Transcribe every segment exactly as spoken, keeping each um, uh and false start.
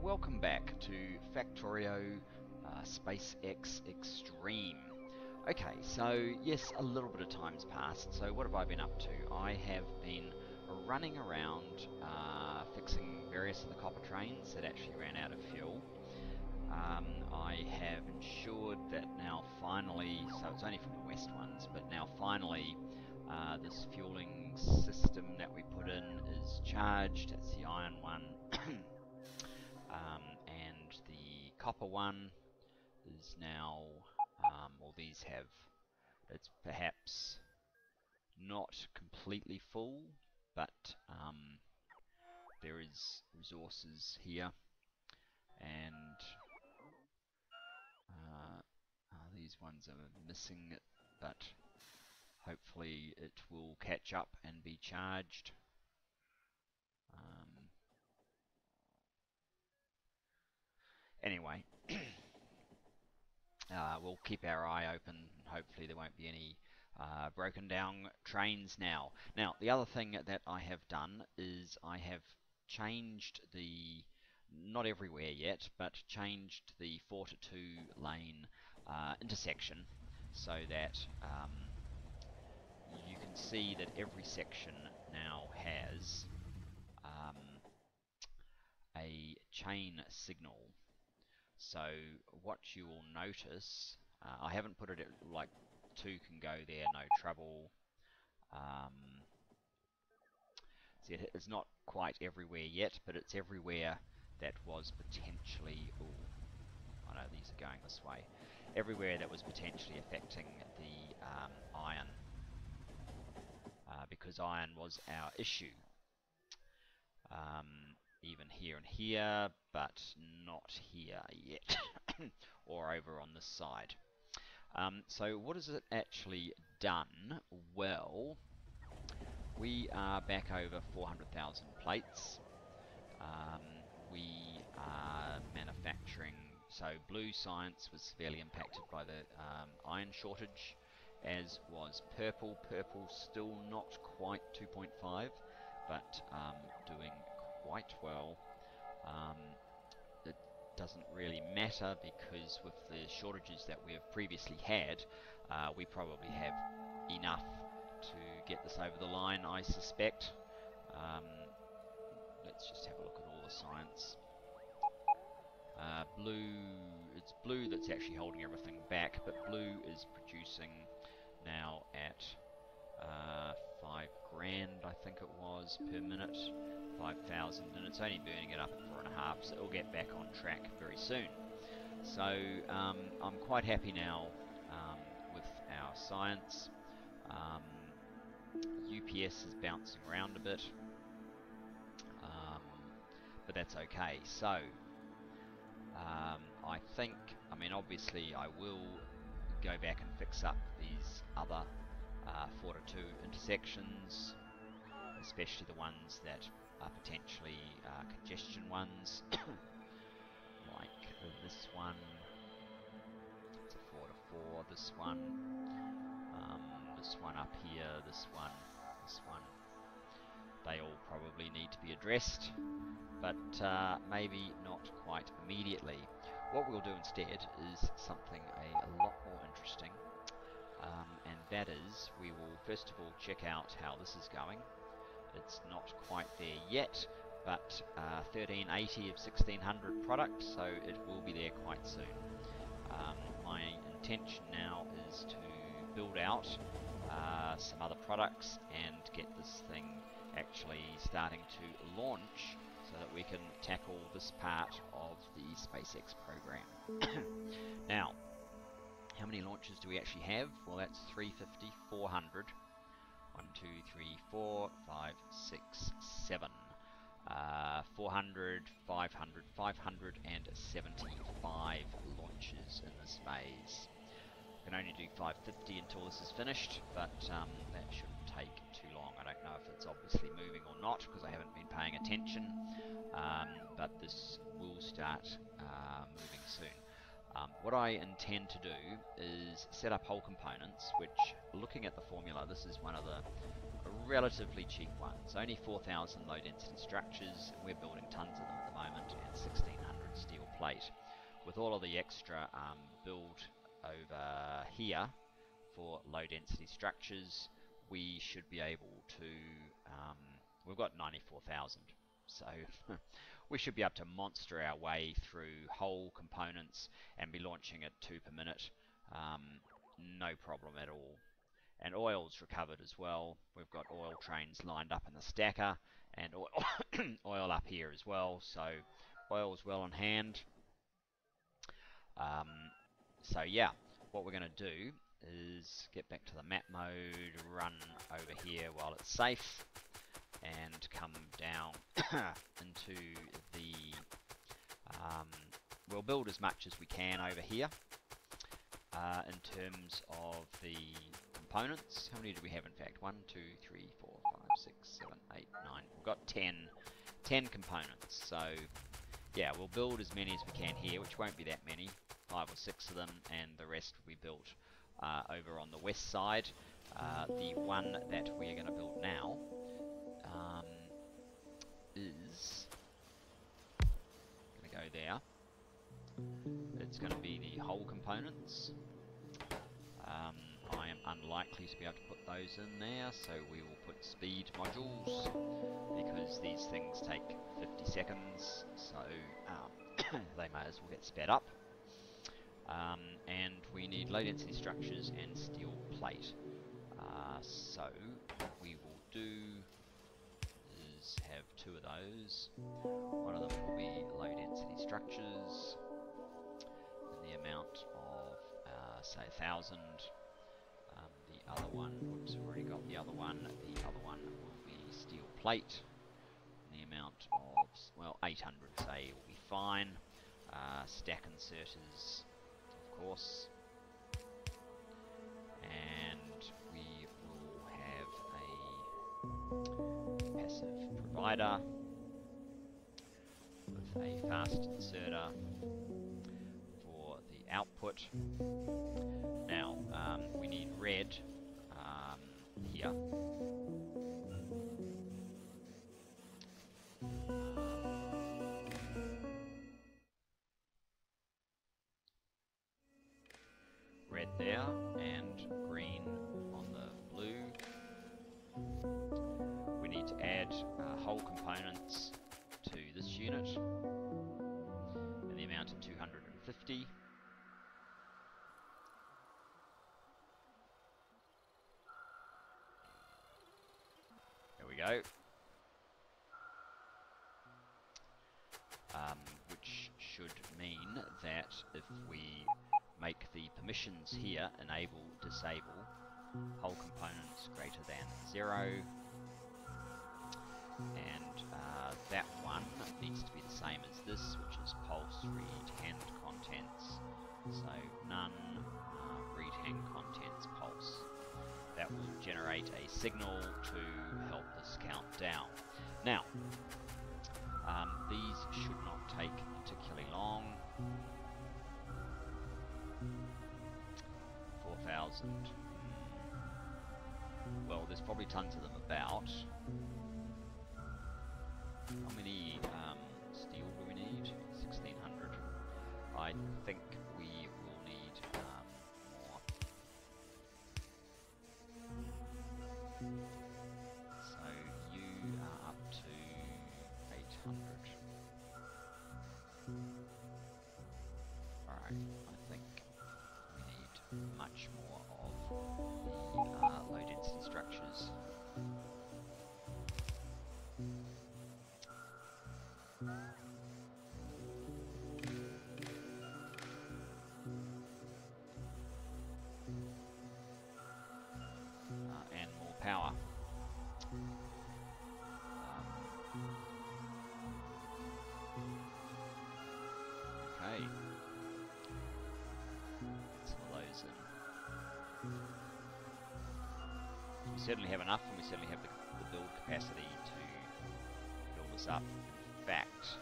welcome back to Factorio uh, SpaceX Extreme. Okay, so yes, a little bit of time's passed. So what have I been up to? I have been running around uh, fixing various of the copper trains that actually ran out of fuel. Um, I have ensured that now finally, so it's only from the west ones, but now finally uh, this fueling system that we put in is charged. It's the iron one. Um, and the copper one is now, um, well, these have, it's perhaps not completely full, but um, there is resources here, and uh, uh, these ones are missing it, but hopefully it will catch up and be charged. Um, anyway. Uh, we'll keep our eye open, and hopefully there won't be any uh, broken down trains now. Now, the other thing that I have done is I have changed the, not everywhere yet, but changed the four to two lane uh, intersection so that um, you can see that every section now has um, a chain signal. So what you will notice, uh, I haven't put it at, like, two can go there, no trouble. Um, see, it's not quite everywhere yet, but it's everywhere that was potentially, ooh, I know these are going this way, everywhere that was potentially affecting the um, iron, uh, because iron was our issue. Um, even here and here, but not here yet, or over on this side. Um, so what has it actually done? Well, we are back over four hundred thousand plates. Um, we are manufacturing, so Blue Science was severely impacted by the um, iron shortage, as was Purple. Purple still not quite two point five, but um, doing quite well. Um, it doesn't really matter because with the shortages that we have previously had, uh, we probably have enough to get this over the line, I suspect. Um, let's just have a look at all the science. Uh, blue, it's blue that's actually holding everything back, but blue is producing now at uh, five grand, I think it was, per minute, five thousand, and it's only burning it up at four and a half, so it'll get back on track very soon. So um, I'm quite happy now um, with our science. Um, U P S is bouncing around a bit, um, but that's okay. So um, I think, I mean, obviously I will go back and fix up these other uh, four to two intersections, especially the ones that are potentially uh, congestion ones, like this one. It's a four to four. This one, um, this one up here, this one, this one. They all probably need to be addressed, but uh, maybe not quite immediately. What we'll do instead is something a, a lot more interesting, um, and that is we will first of all check out how this is going. It's not quite there yet, but uh, thirteen eighty of sixteen hundred product, so it will be there quite soon. Um, my intention now is to build out uh, some other products and get this thing actually starting to launch so that we can tackle this part of the SpaceX program. Now, how many launches do we actually have? Well, that's three fifty, four hundred. one, two, three, four, five, six, seven. Uh, four hundred, five hundred, five hundred seventy-five launches in this phase. I can only do five fifty until this is finished, but um, that shouldn't take too long. I don't know if it's obviously moving or not because I haven't been paying attention, um, but this will start uh, moving soon. Um, what I intend to do is set up whole components, which, looking at the formula, this is one of the relatively cheap ones. Only four thousand low density structures, and we're building tons of them at the moment, and sixteen hundred plate. With all of the extra um, build over here for low density structures, we should be able to, um, we've got ninety-four thousand, so we should be able to monster our way through whole components and be launching at two per minute, um, no problem at all. And oil's recovered as well. We've got oil trains lined up in the stacker, and oil, oil up here as well, so oil's well on hand. Um, so yeah, what we're going to do is get back to the map mode, run over here while it's safe, and come down into the, um, we'll build as much as we can over here. Uh, in terms of the components, how many do we have in fact? One, two, three, four, five, six, seven, eight, nine. We've got ten, ten components. So yeah, we'll build as many as we can here, which won't be that many, five or six of them, and the rest will be built uh, over on the west side. Uh, the one that we are going to build now um, is going to go there. It's going to be the whole components. Um, I am unlikely to be able to put those in there, so we will put speed modules, because these things take fifty seconds, so um, they may as well get sped up. Um, and we need low density structures and steel plate. Uh, so what we will do is have two of those. One of them will be low density structures in the amount of uh, say a thousand. Um, the other one, whoops, we've already got the other one. The other one will be steel plate in the amount of, well, eight hundred, say, will be fine. Uh, stack inserters, of course, and we will have a passive provider with a fast inserter for the output. Now, um, we need red um, here. Red there, and green on the blue. We need to add uh, whole components to this unit in the amount of two hundred fifty. There we go. Um, which should mean that if we make the permissions here enable, disable, whole components greater than zero, and uh, that one needs to be the same as this, which is pulse read hand contents, so none, uh, read hand contents pulse. That will generate a signal to help this count down. Now, um, these should not take particularly long. four thousand. Well, there's probably tons of them about. How many um, steel do we need? sixteen hundred. I think we will need um, more. So you are up to eight hundred. Alright, I think we need much more of the uh, low density structures. Uh, and more power. Um, okay. Get some of those in. We certainly have enough, and we certainly have the, the build capacity to build this up. In fact,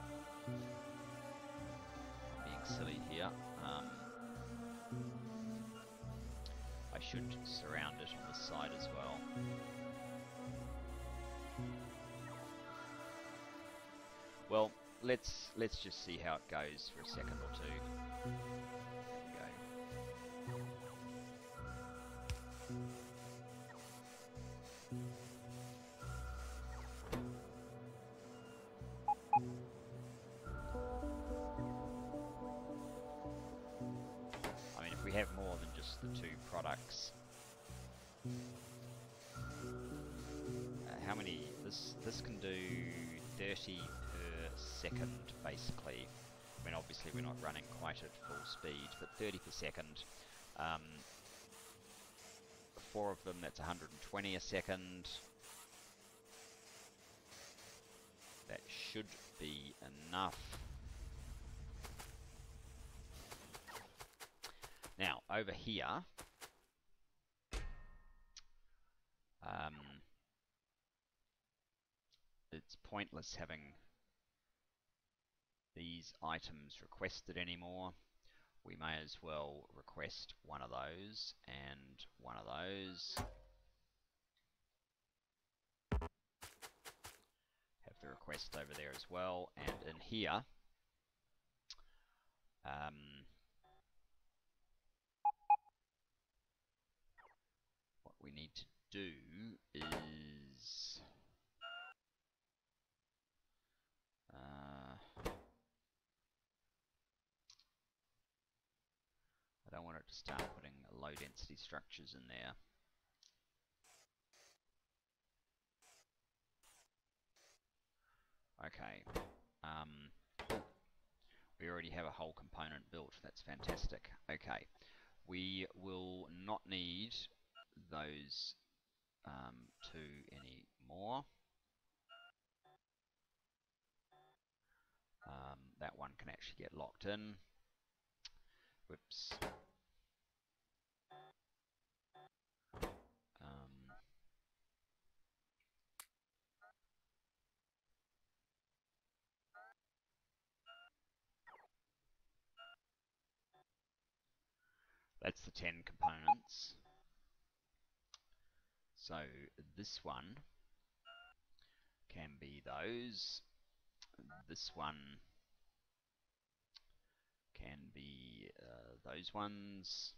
I'm being silly here. Um, I should surround it on this side as well. Well, let's let's just see how it goes for a second or two. There we go. I mean, if we have more than just the two products, uh, how many? This this can do thirty per second, basically. I mean, obviously we're not running quite at full speed, but thirty per second. Um, four of them, that's one hundred twenty a second. That should be enough. Now, over here, um, it's pointless having these items requested anymore. We may as well request one of those and one of those. Have the request over there as well, and in here, um, what we need to do is uh, I don't want it to start putting low density structures in there. Okay. Um, we already have a whole component built. That's fantastic. Okay. We will not need those um, two anymore. Um, that one can actually get locked in. Whoops. Um, that's the ten components. So this one can be those. This one can be uh, those ones.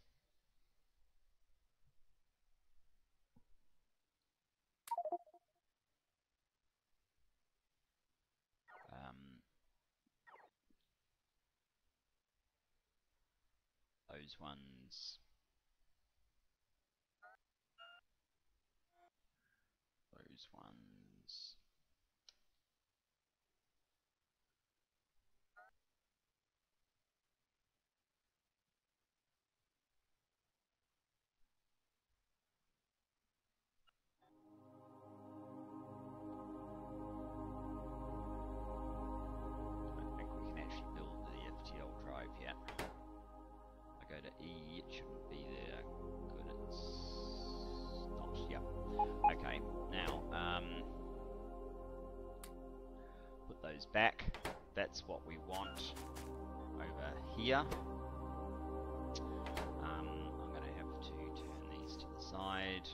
Um, those ones. Those ones. I think we can actually build the F T L drive yet. I go to E, it shouldn't be there. Good, it's not. Yep. Okay, now um, put those back. That's what we want over here. Um, I'm going to have to turn these to the side.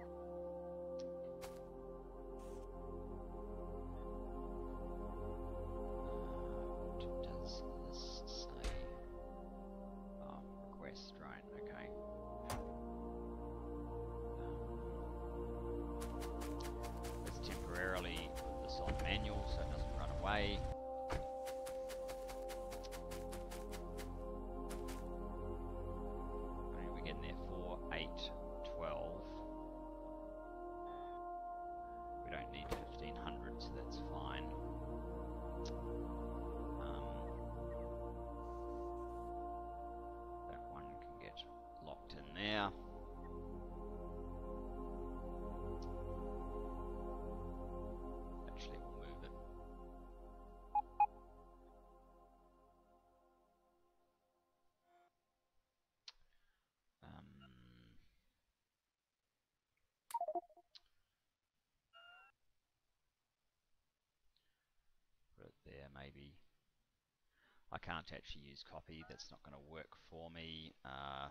There maybe. I can't actually use copy, that's not going to work for me. Uh,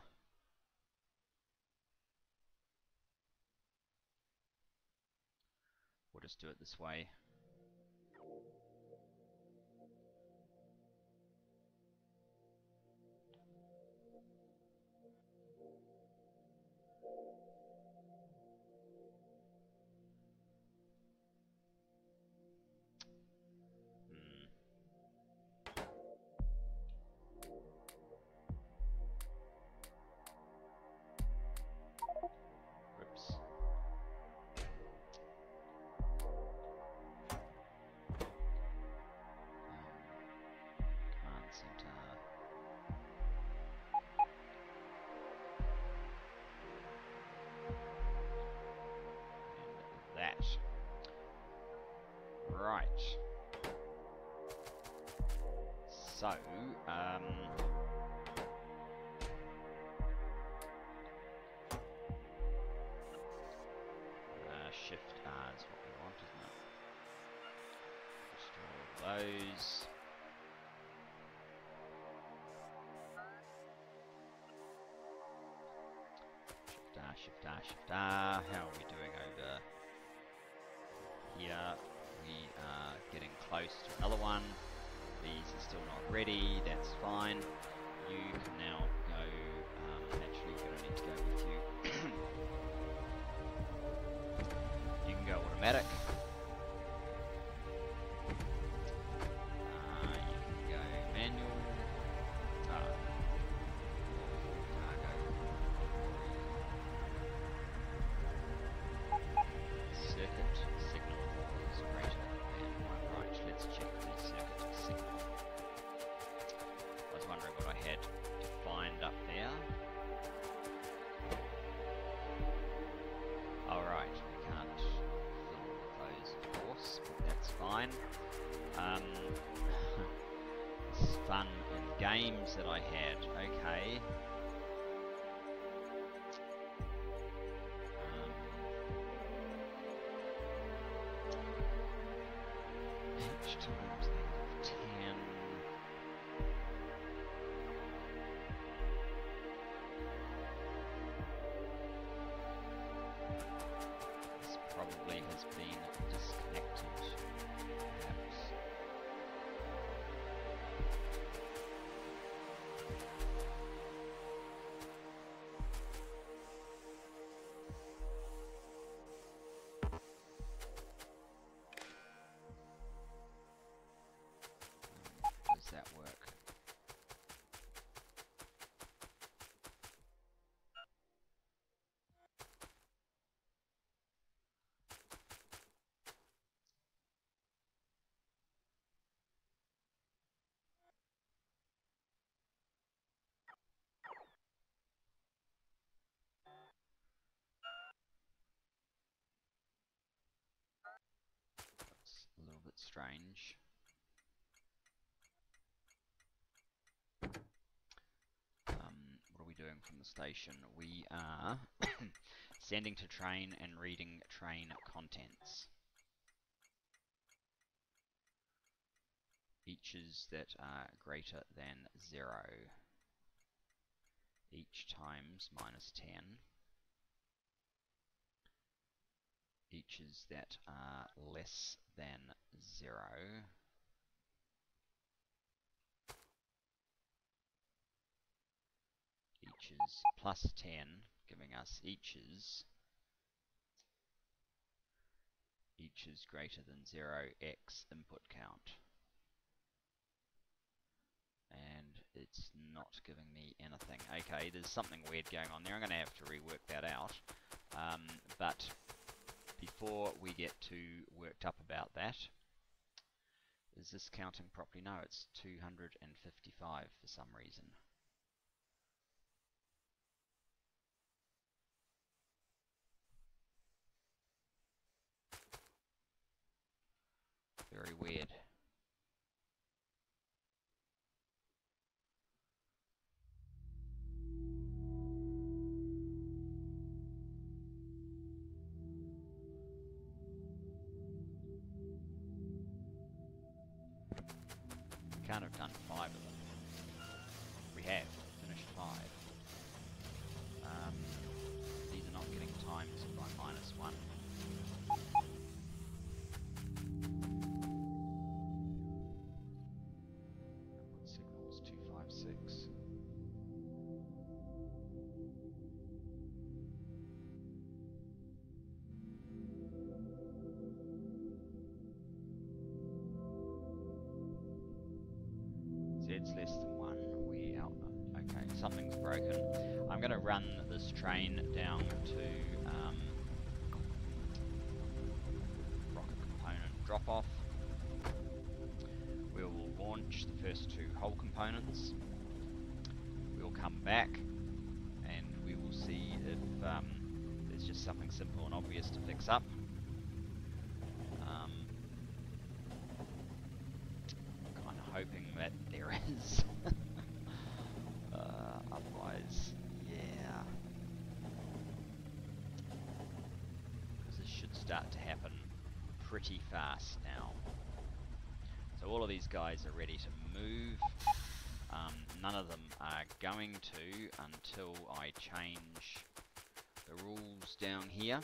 we'll just do it this way. Right. So, um... Uh, shift R is what we want, isn't it? Restore those. Shift R, Shift R, Shift R. How are we doing over here? We are getting close to another one. These are still not ready, that's fine. You can now go, um, actually you're going to need to go with you. You can go automatic. Uh, you can go manual. Uh, cargo. Circuit signal is greater than one. Right, let's check the circuit signal. I was wondering what I had defined up there. Alright, we can't fill those, of course, but that's fine. Um, this fun and games that I had, okay. Um, H times negative ten. This probably has been disconnected, perhaps. Does that work? That's a little bit strange. Um, what are we doing from the station? We are sending to train and reading train contents. Eaches that are greater than zero. Each times minus ten. Eaches that are less than zero. Eaches plus ten, giving us eaches. Eaches greater than zero, x input count. And it's not giving me anything. Okay, there's something weird going on there. I'm going to have to rework that out. Um, but before we get too worked up about that, is this counting properly? No, it's two hundred fifty-five for some reason. Very weird. Can't have done five of them. We have finished five. Um, these are not getting times by minus one. Signal was two five six. Z's less than one. We out. Okay, something's broken. I'm going to run this train down to um, rocket component drop-off. We will launch the first two hull components. We will come back and we will see if um, there's just something simple and obvious to fix up. Um, hoping that there is. uh, otherwise, yeah. Because this should start to happen pretty fast now. So all of these guys are ready to move. Um, none of them are going to until I change the rules down here.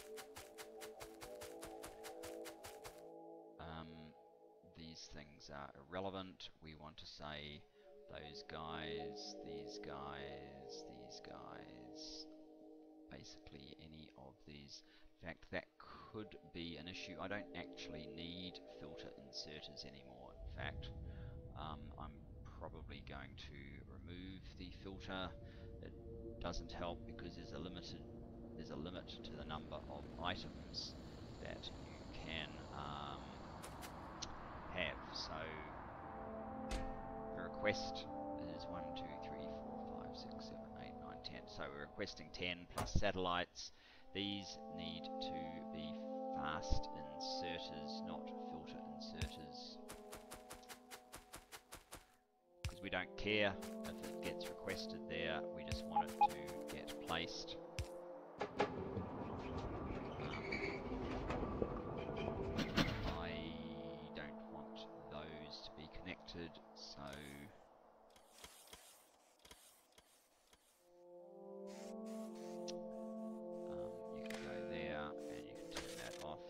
Um, these things are irrelevant. We want to say those guys, these guys, these guys, basically any of these. In fact, that could be an issue. I don't actually need filter inserters anymore. In fact, um, I'm probably going to remove the filter. It doesn't help because there's a limited there's a limit to the number of items that you can um, have. So the request is one, two, three, four, five, six, seven, eight, nine, ten. So we're requesting ten plus satellites. These need to be fast inserters, not filter inserters. Because we don't care if it gets requested there, we just want it to get placed. Um, I don't want those to be connected, so um, you can go there and you can turn that off.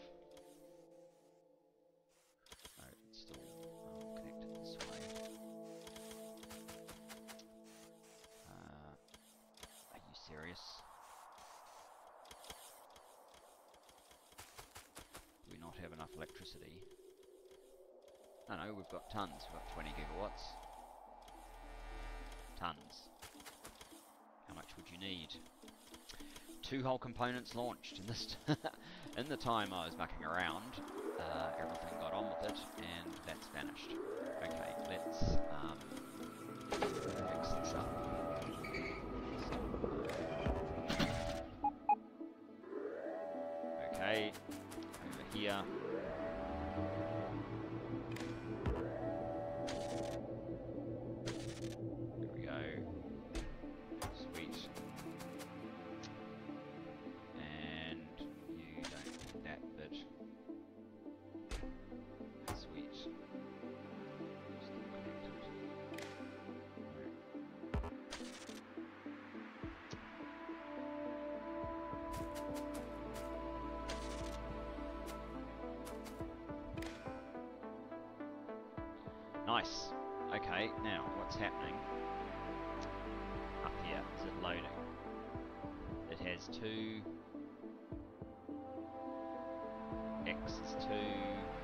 No, it's still um, connected this way. Uh, are you serious? Do we not have enough electricity? No, no, we've got tons. We've got twenty gigawatts. Tons. How much would you need? Two whole components launched in this t in the time I was mucking around. Uh, everything got on with it, and that's vanished. Okay, let's um, fix this up. Okay, over here. There we go. Sweet. And you don't need that bit. Sweet. Still connected. Nice. Okay, now what's happening up here? Is it loading? It has two. X is two.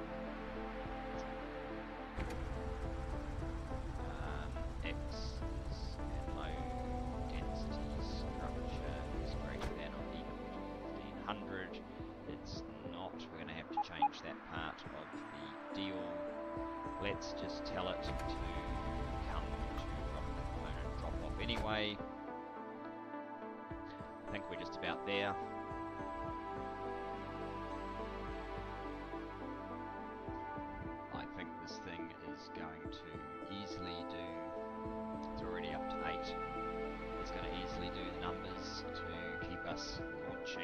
Um, X is at low density structure is greater than or equal to fifteen hundred. It's not. We're going to have to change that part of the deal. Let's just tell it to come to from the component drop off anyway. I think we're just about there. I think this thing is going to easily do, it's already up to eight, it's going to easily do the numbers to keep us launching.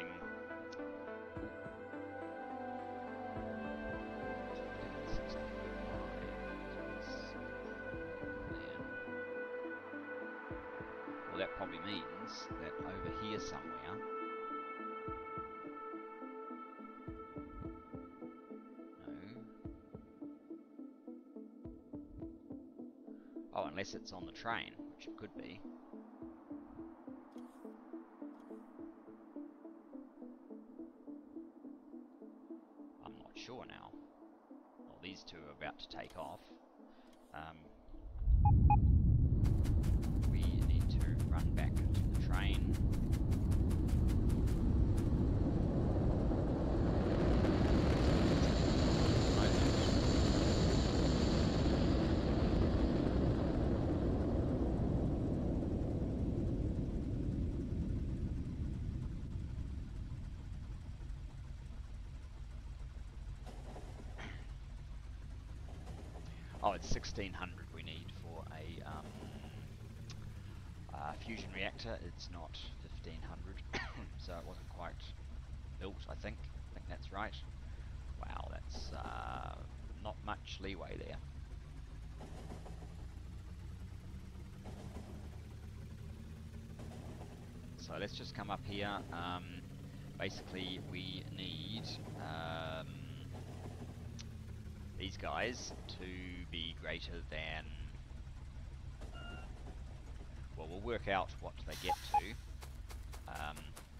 Well, that probably means that over here somewhere, no, oh, unless it's on the train, which it could be. I'm not sure now. Well, these two are about to take off. Um, we need to run back to the train. Oh, it's sixteen hundred we need for a um, uh, fusion reactor. It's not fifteen hundred, so it wasn't quite built, I think. I think that's right. Wow, that's uh, not much leeway there. So let's just come up here. Um, basically, we need um, these guys to be greater than... Well, we'll work out what they get to. Um,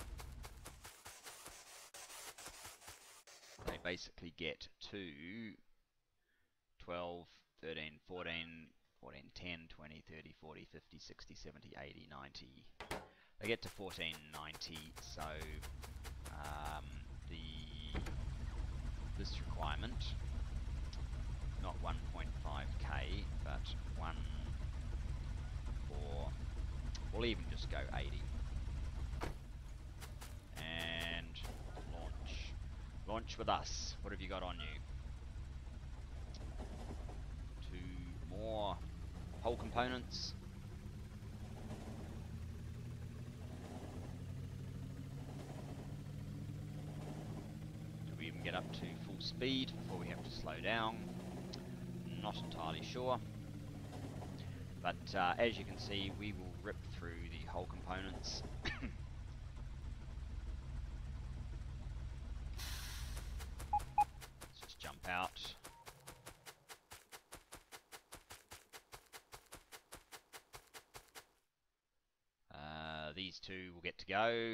they basically get to twelve, thirteen, fourteen, fourteen, ten, twenty, thirty, forty, fifty, sixty, seventy, eighty, ninety... They get to fourteen ninety, so um, the this requirement, not one point five K, but one for, we'll even just go eighty. And launch. Launch with us. What have you got on you? Two more hull components. Get up to full speed before we have to slow down. Not entirely sure, but uh, as you can see, we will rip through the hull components. Let's just jump out. Uh, these two will get to go.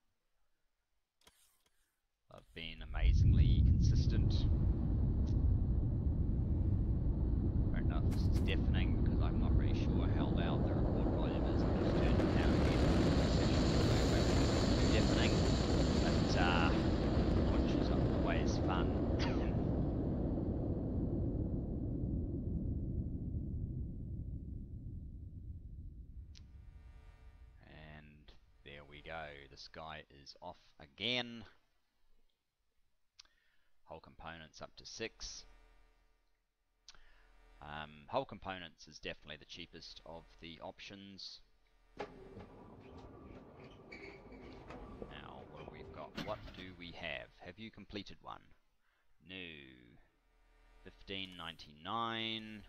I've been amazingly consistent. I don't know if this is deafening because I'm not really sure how loud the record volume is. I'm just turning it down again. Too deafening, but uh, launches are always fun. And there we go. The sky is off again. Hull components up to six. Um, hull components is definitely the cheapest of the options. Now, what have we got? What do we have? Have you completed one? No. fifteen ninety-nine.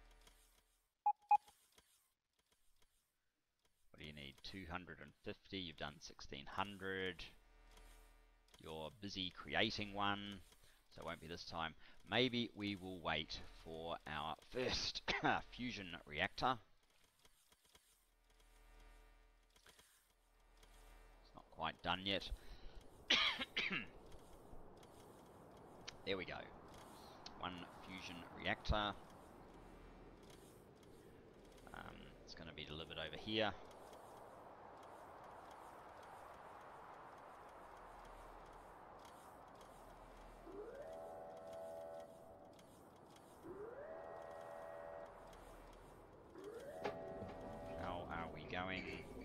What do you need? two hundred fifty. You've done sixteen hundred. You're busy creating one. So it won't be this time. Maybe we will wait for our first fusion reactor. It's not quite done yet. There we go. One fusion reactor. Um, it's going to be delivered over here. Going.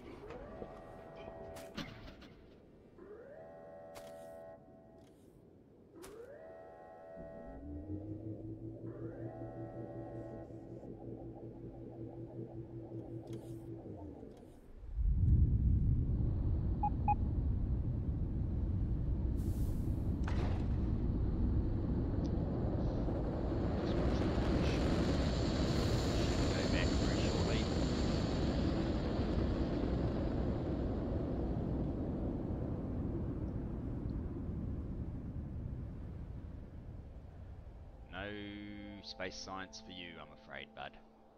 No space science for you, I'm afraid, bud.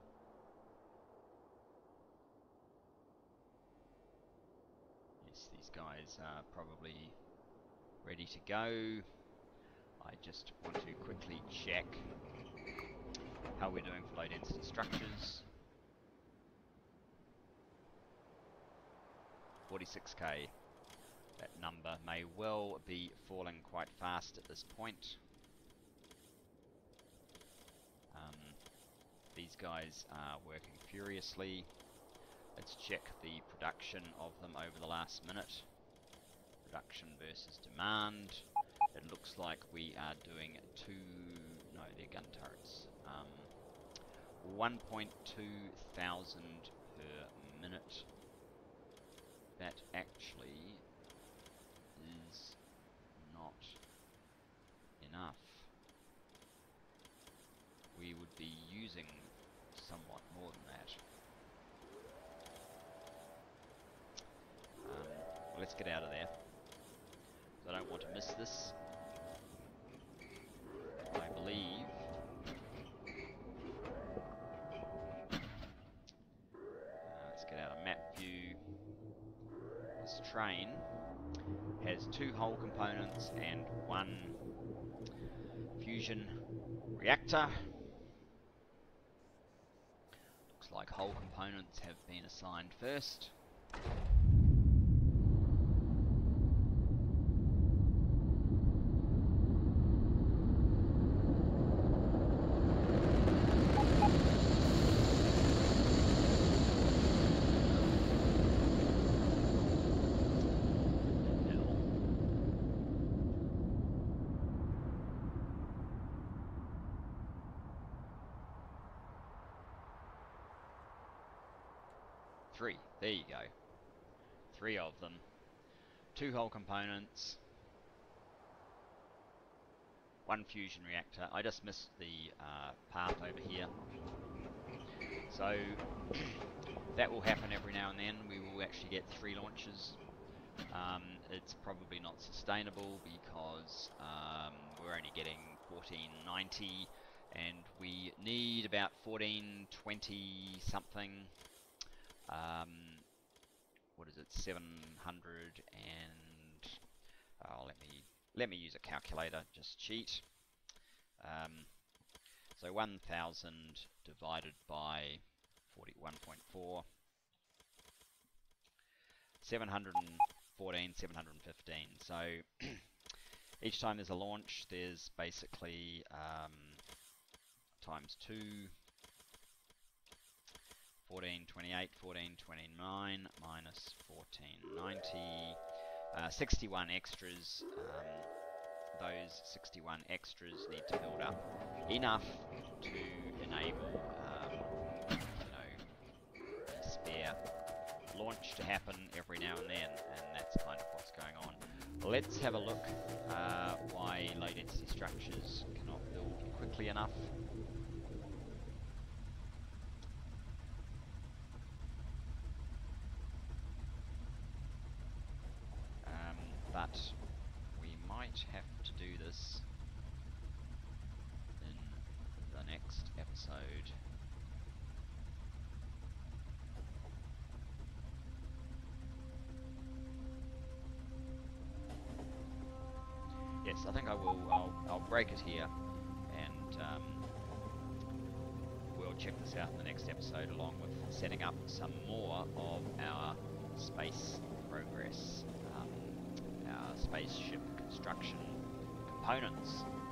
Yes, these guys are probably ready to go. I just want to quickly check how we're doing for low density structures. forty-six K. That number may well be falling quite fast at this point. Um, these guys are working furiously. Let's check the production of them over the last minute. Production versus demand. It looks like we are doing two... No, they're gun turrets. Um, one point two thousand per minute. That actually is not enough. We would be using somewhat more than that. Um, well, let's get out of there. I don't want to miss this. I believe uh, let's get out of map view. This train has two hull components and one fusion reactor. Looks like hull components have been assigned first. Three. There you go. Three of them. Two hull components. One fusion reactor. I just missed the uh, path over here. So that will happen every now and then. We will actually get three launches. Um, it's probably not sustainable because um, we're only getting fourteen ninety and we need about fourteen twenty something. Um, what is it? seven hundred and oh, let me let me use a calculator. Just cheat. Um, so one thousand divided by forty-one point four. seven hundred fourteen, seven hundred fifteen. So each time there's a launch, there's basically um, times two. fourteen twenty-eight, fourteen twenty-nine minus fourteen ninety, uh, sixty-one extras. Um, those sixty-one extras need to build up enough to enable, um, you know, a spare launch to happen every now and then, and that's kind of what's going on. Let's have a look uh, why low density structures cannot build quickly enough. But we might have to do this in the next episode. Yes, I think I will. I'll, I'll break it here, and um, we'll check this out in the next episode, along with setting up some more of our space progress. Spaceship construction components.